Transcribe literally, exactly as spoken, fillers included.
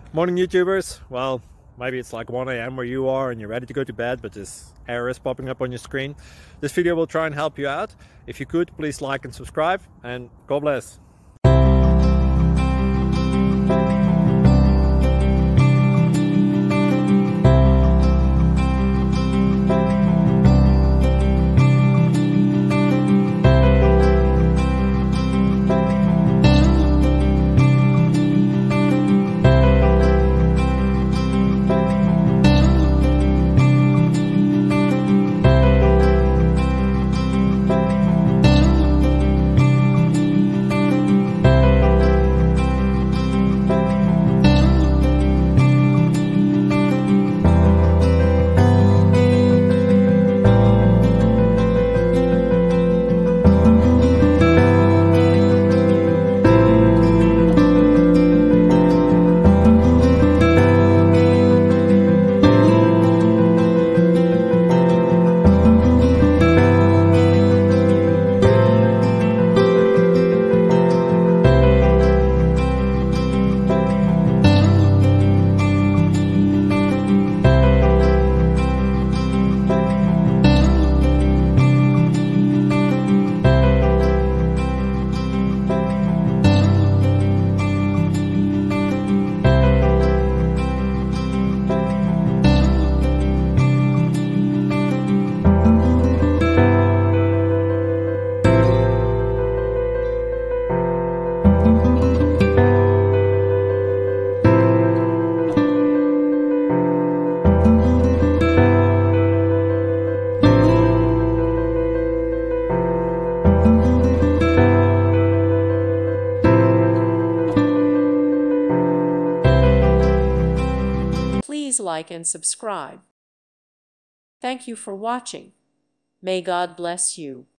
Morning YouTubers. Well, maybe it's like one A M where you are and you're ready to go to bed, but this error is popping up on your screen. This video will try and help you out. If you could, please like and subscribe, and God bless. Please like and subscribe. Thank you for watching. May God bless you.